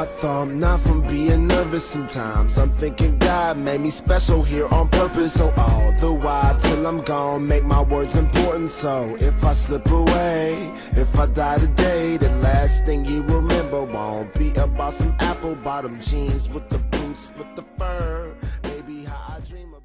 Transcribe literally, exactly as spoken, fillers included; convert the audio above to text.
heart thump, not from being nervous sometimes. I'm thinking God made me special here on purpose. So all the while till I'm gone, make my words important. So if I slip away, if I die today, the last thing you remember won't be about some apple bottom jeans with the boots, with the fur. Maybe how I dream of